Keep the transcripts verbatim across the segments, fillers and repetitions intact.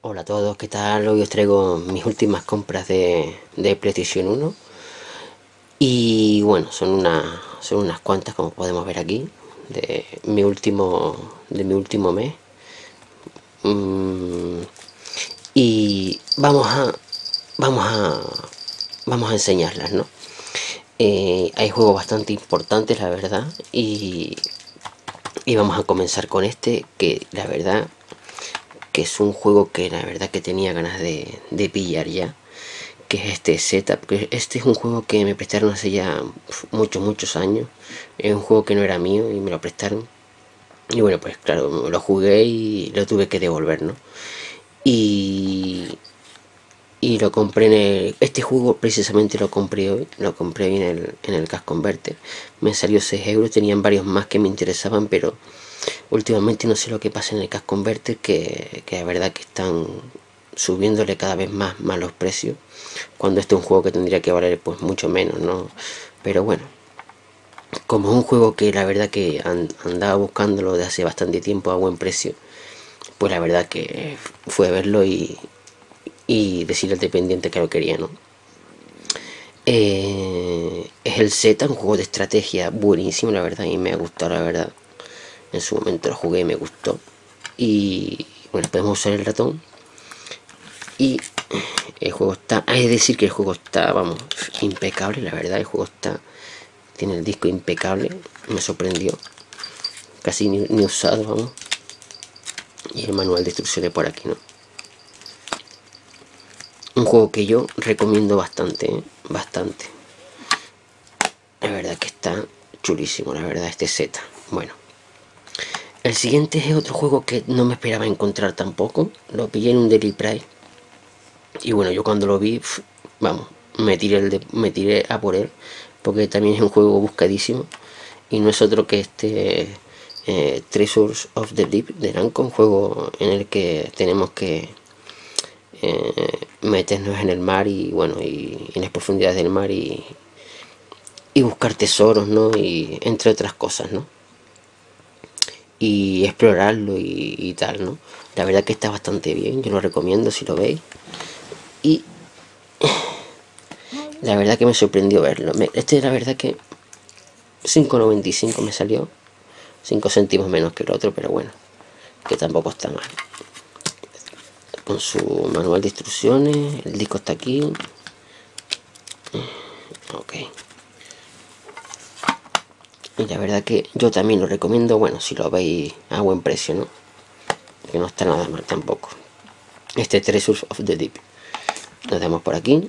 Hola a todos, ¿qué tal? Hoy os traigo mis últimas compras de, de PlayStation uno. Y bueno, son, una, son unas cuantas, como podemos ver aquí, de mi último, de mi último mes. Mm, y vamos a, vamos a, vamos a enseñarlas, ¿no? Eh, hay juegos bastante importantes, la verdad, y, y vamos a comenzar con este, que la verdad que es un juego que la verdad que tenía ganas de, de pillar ya, que es este Setup, que este es un juego que me prestaron hace ya muchos, muchos años. Es un juego que no era mío y me lo prestaron. Y bueno, pues claro, lo jugué y lo tuve que devolver, ¿no? Y, y lo compré en el... Este juego precisamente lo compré hoy, lo compré hoy en el, en el Cash Converter. Me salió seis euros, tenían varios más que me interesaban, pero últimamente no sé lo que pasa en el Cash Converter, que, que la verdad que están subiéndole cada vez más, más los precios, cuando este es un juego que tendría que valer pues mucho menos, ¿no? Pero bueno, como es un juego que la verdad que and, andaba buscándolo de hace bastante tiempo a buen precio, pues la verdad que fue a verlo y, y decirle al dependiente que lo quería, ¿no? Eh, es el Z, un juego de estrategia buenísimo, la verdad, y me ha gustado, la verdad. En su momento lo jugué y me gustó. Y bueno, podemos usar el ratón. Y el juego está, hay que decir que el juego está, vamos, impecable, la verdad, el juego está, tiene el disco impecable, me sorprendió, casi ni, ni usado, vamos. Y el manual de instrucciones por aquí, ¿no? Un juego que yo recomiendo bastante, ¿eh? Bastante. La verdad que está chulísimo, la verdad, este Z. Bueno, el siguiente es otro juego que no me esperaba encontrar tampoco. Lo pillé en un Daily Price. Y bueno, yo cuando lo vi, pf, vamos, me tiré, el de, me tiré a por él. Porque también es un juego buscadísimo. Y no es otro que este eh, Treasures of the Deep de Namco. Un juego en el que tenemos que eh, meternos en el mar y bueno, y en las profundidades del mar y, y buscar tesoros, ¿no? Y entre otras cosas, ¿no? Y explorarlo y, y tal, ¿no? La verdad que está bastante bien, yo lo recomiendo si lo veis. Y la verdad que me sorprendió verlo. Me, este la verdad que cinco noventa y cinco me salió, cinco céntimos menos que el otro, pero bueno, que tampoco está mal. Con su manual de instrucciones, el disco está aquí. Ok. Y la verdad que yo también lo recomiendo, bueno, si lo veis a buen precio, ¿no? Que no está nada mal tampoco. Este Treasures of the Deep. Lo damos por aquí.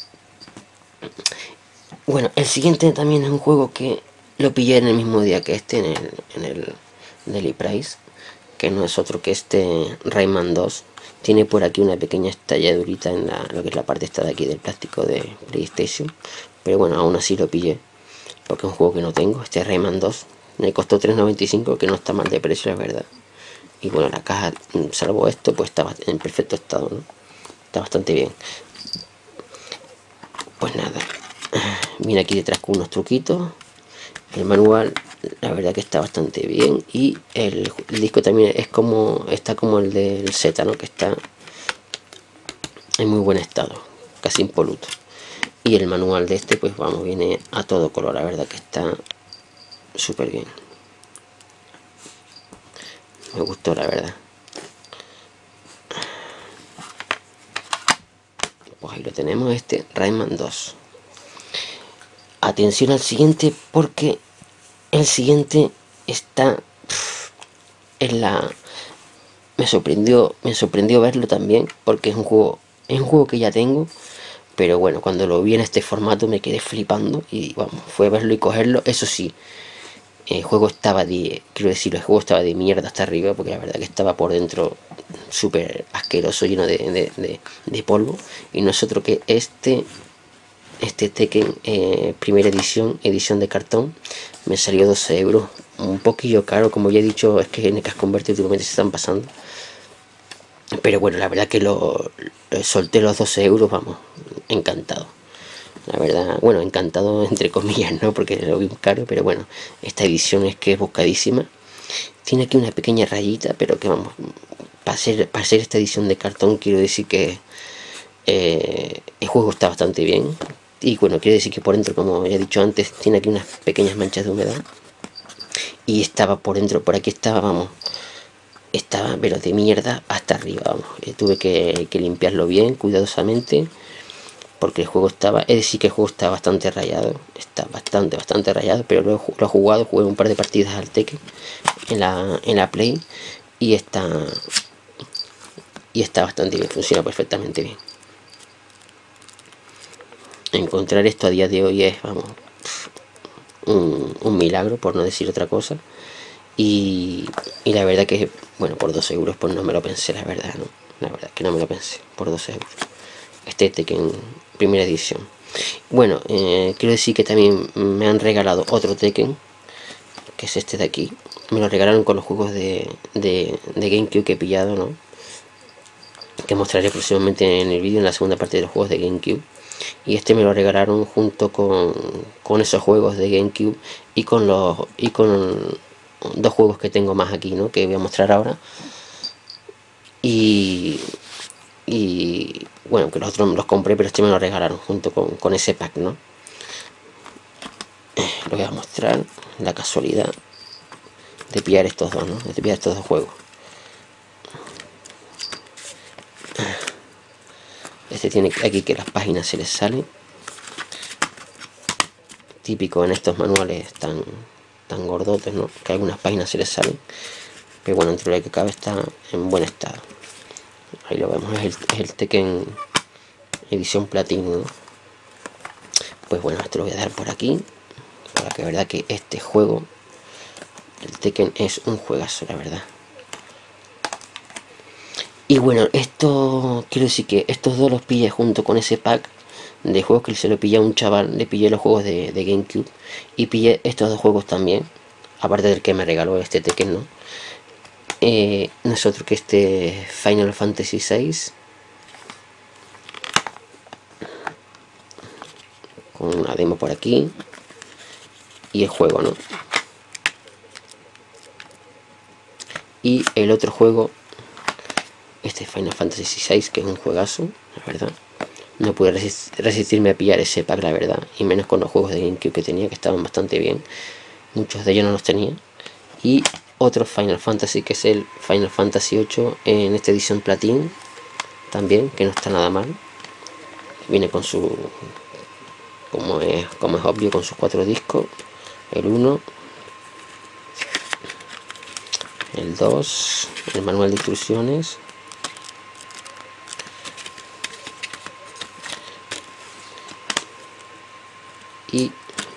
Bueno, el siguiente también es un juego que lo pillé en el mismo día que este, en el, en el Daily Price, que no es otro que este Rayman dos. Tiene por aquí una pequeña estalladurita en la, lo que es la parte esta de aquí del plástico de PlayStation, pero bueno, aún así lo pillé, porque es un juego que no tengo. Este Rayman dos me costó tres noventa y cinco, que no está mal de precio, la verdad. Y bueno, la caja, salvo esto, pues está en perfecto estado, ¿no? Está bastante bien. Pues nada, viene aquí detrás con unos truquitos. El manual, la verdad que está bastante bien. Y el, el disco también es como, está como el del Z, ¿no? Que está en muy buen estado, casi impoluto. Y el manual de este, pues vamos, viene a todo color, la verdad que está súper bien. Me gustó, la verdad. Pues ahí lo tenemos, este Rayman dos. Atención al siguiente, porque el siguiente está pff, en la... Me sorprendió, me sorprendió verlo también, porque es un juego, es un juego que ya tengo, pero bueno, cuando lo vi en este formato me quedé flipando y vamos, fue verlo y cogerlo. Eso sí, el juego estaba de, quiero decir, el juego estaba de mierda hasta arriba, porque la verdad que estaba por dentro súper asqueroso, lleno de, de, de, de polvo. Y no es otro que este este Tekken eh, primera edición, edición de cartón, me salió doce euros, un poquillo caro, como ya he dicho. Es que en el Cash Converter últimamente se están pasando, pero bueno, la verdad que lo, lo solté los doce euros, vamos, encantado. La verdad, bueno, encantado entre comillas, ¿no? Porque lo vi caro, pero bueno, esta edición es que es buscadísima. Tiene aquí una pequeña rayita, pero que vamos, para ser, para ser esta edición de cartón, quiero decir que eh, el juego está bastante bien. Y bueno, quiero decir que por dentro, como ya he dicho antes, tiene aquí unas pequeñas manchas de humedad. Y estaba por dentro, por aquí estaba, vamos, estaba pero de mierda hasta arriba, vamos. Eh, tuve que, que limpiarlo bien, cuidadosamente, porque el juego estaba, es decir que el juego está bastante rayado, está bastante, bastante rayado, pero lo, lo he jugado, jugué un par de partidas al Tekken en la, en la Play, y está, y está bastante bien, funciona perfectamente bien. Encontrar esto a día de hoy es, vamos, un, un milagro, por no decir otra cosa. Y, y la verdad que, bueno, por dos euros pues no me lo pensé, la verdad, ¿no? La verdad que no me lo pensé, por dos euros. Este Tekken primera edición. Bueno, eh, quiero decir que también me han regalado otro Tekken, que es este de aquí. Me lo regalaron con los juegos de, de, de GameCube que he pillado, ¿no? Que mostraré próximamente en el vídeo, en la segunda parte de los juegos de GameCube. Y este me lo regalaron junto con, con esos juegos de GameCube y con los y con dos juegos que tengo más aquí, ¿no? Que voy a mostrar ahora. Y, y bueno, que los otros los compré, pero este me lo regalaron junto con, con ese pack, ¿no? Lo voy a mostrar, la casualidad de pillar estos dos, ¿no? De pillar estos dos juegos. Este tiene aquí que las páginas se les salen. Típico en estos manuales tan, tan gordotes, ¿no? Que algunas páginas se les salen. Pero bueno, entre lo que cabe está en buen estado. Ahí lo vemos, es el, es el Tekken edición platino, ¿no? Pues bueno, esto lo voy a dejar por aquí. Para que la verdad que este juego, el Tekken, es un juegazo, la verdad. Y bueno, esto, quiero decir que estos dos los pillé junto con ese pack de juegos que se lo pillé a un chaval. Le pillé los juegos de, de GameCube y pillé estos dos juegos también, aparte del que me regaló este Tekken, ¿no? Eh, no es otro que este Final Fantasy seis, con una demo por aquí y el juego, ¿no? Y el otro juego, este Final Fantasy seis, que es un juegazo, la verdad. No pude resist resistirme a pillar ese pack, la verdad, y menos con los juegos de GameCube que tenía, que estaban bastante bien. Muchos de ellos no los tenía. Y otro Final Fantasy, que es el Final Fantasy ocho en esta edición Platin, también, que no está nada mal. Viene con su, como es, como es obvio, con sus cuatro discos. El uno, el dos, el manual de instrucciones, y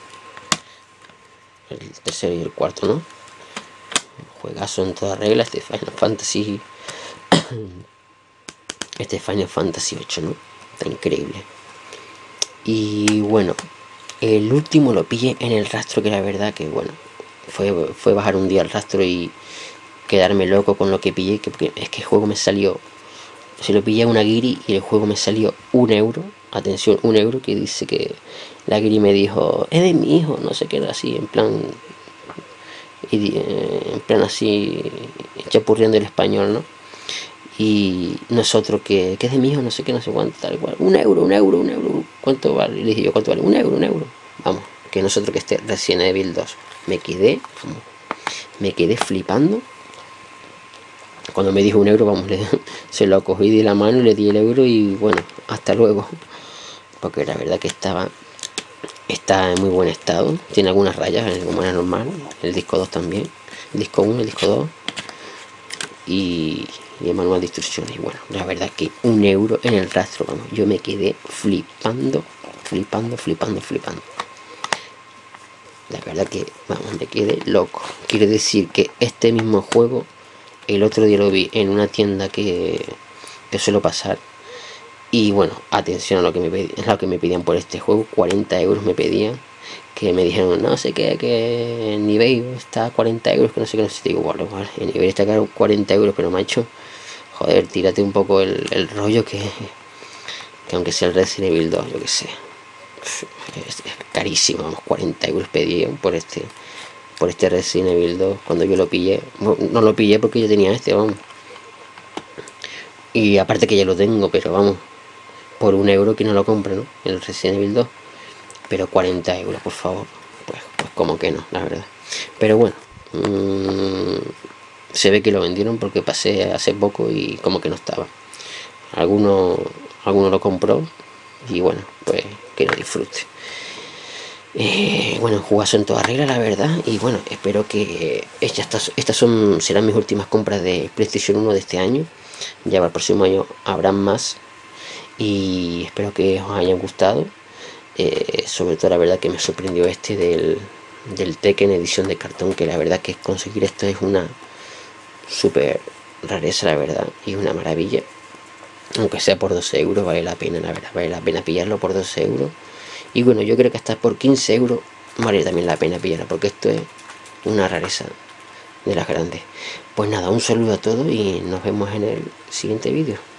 el tercero y el cuarto, ¿no? Juegazo en toda regla este Final Fantasy. Este Final Fantasy ocho, ¿no? Está increíble. Y bueno, el último lo pillé en el rastro, que la verdad que bueno, fue, fue bajar un día el rastro y quedarme loco con lo que pillé, que porque es que el juego me salió, se lo pillé a una guiri y el juego me salió un euro. Atención, un euro, que dice que la guiri me dijo, es de mi hijo, no sé qué, era así, en plan, y, eh, en plan así, chapurreando el español, ¿no? Y nosotros que, que es de mi hijo, no sé qué, no sé cuánto, tal cual, un euro, un euro, un euro, ¿cuánto vale? Y le dije yo, ¿cuánto vale? Un euro, un euro. Vamos, que nosotros que esté Resident Evil dos, me quedé, me quedé flipando. Cuando me dijo un euro, vamos, le, se lo cogí de la mano y le di el euro y bueno, hasta luego. Porque la verdad que estaba, está en muy buen estado. Tiene algunas rayas, como era normal. El disco dos también. El disco uno, el disco dos. Y, y el manual de instrucciones. Y bueno, la verdad que un euro en el rastro, vamos. Yo me quedé flipando, flipando, flipando, flipando. La verdad que, vamos, me quedé loco. Quiere decir que este mismo juego, el otro día lo vi en una tienda que, que suelo pasar. Y bueno, atención a lo que me pedían, lo que me pedían por este juego, cuarenta euros me pedían. Que me dijeron, no sé qué, que en eBay está a cuarenta euros, que no sé qué, no sé. Te digo, bueno, vale, en eBay está caro cuarenta euros, pero macho, joder, tírate un poco el, el rollo que, que aunque sea el Resident Evil dos, yo que sé. Es, es carísimo, vamos, cuarenta euros pedían por este, por este Resident Evil dos, cuando yo lo pillé. No, no lo pillé porque yo tenía este, vamos. Y aparte que ya lo tengo, pero vamos, por un euro que no lo compre, ¿no? El Resident Evil dos. Pero cuarenta euros, por favor. Pues, pues como que no, la verdad. Pero bueno, mmm, se ve que lo vendieron porque pasé hace poco y como que no estaba. Alguno, alguno lo compró y bueno, pues que lo disfrute. Eh, bueno, jugazo en toda regla, la verdad. Y bueno, espero que estas, estas son, serán mis últimas compras de PlayStation uno de este año. Ya para el próximo año habrán más. Y espero que os hayan gustado. Eh, sobre todo la verdad que me sorprendió este del, del Tekken edición de cartón, que la verdad que conseguir esto es una super rareza, la verdad, y una maravilla. Aunque sea por doce euros, vale la pena, la verdad, vale la pena pillarlo por doce euros. Y bueno, yo creo que hasta por quince euros vale también la pena pillarlo, porque esto es una rareza de las grandes. Pues nada, un saludo a todos y nos vemos en el siguiente vídeo.